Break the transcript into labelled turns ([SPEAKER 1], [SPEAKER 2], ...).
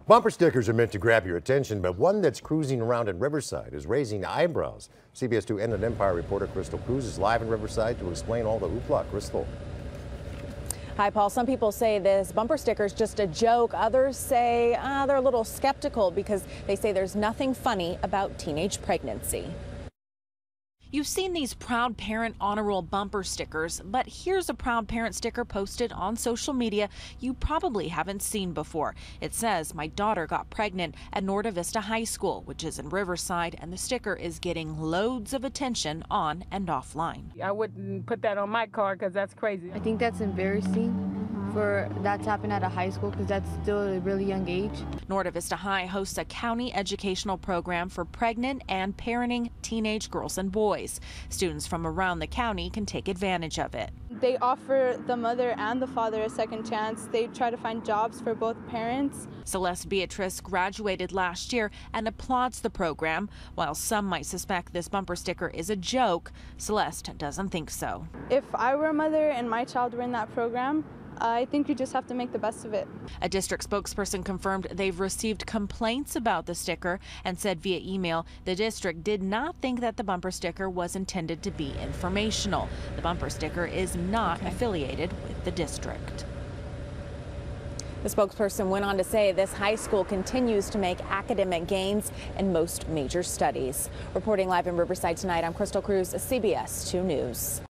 [SPEAKER 1] Bumper stickers are meant to grab your attention, but one that's cruising around in Riverside is raising eyebrows. CBS 2 Inland Empire reporter Crystal Cruz is live in Riverside to explain all the hoopla. Crystal.
[SPEAKER 2] Hi, Paul. Some people say this bumper sticker is just a joke. Others say they're a little skeptical because they say there's nothing funny about teenage pregnancy.
[SPEAKER 3] You've seen these Proud Parent Honor Roll bumper stickers, but here's a Proud Parent sticker posted on social media you probably haven't seen before. It says, "My daughter got pregnant at Norte Vista High School," which is in Riverside, and the sticker is getting loads of attention on and offline.
[SPEAKER 4] I wouldn't put that on my car because that's crazy.
[SPEAKER 5] I think that's embarrassing for that to happen at a high school because that's still a really young age.
[SPEAKER 3] Norte Vista High hosts a county educational program for pregnant and parenting teenage girls and boys. Students from around the county can take advantage of it.
[SPEAKER 6] They offer the mother and the father a second chance. They try to find jobs for both parents.
[SPEAKER 3] Celeste Beatrice graduated last year and applauds the program. While some might suspect this bumper sticker is a joke, Celeste doesn't think so.
[SPEAKER 6] If I were a mother and my child were in that program, I think you just have to make the best of it.
[SPEAKER 3] A district spokesperson confirmed they've received complaints about the sticker and said via email the district did not think that the bumper sticker was intended to be informational. The bumper sticker is not affiliated with the district.
[SPEAKER 2] The spokesperson went on to say this high school continues to make academic gains in most major studies. Reporting live in Riverside tonight, I'm Crystal Cruz, CBS 2 News.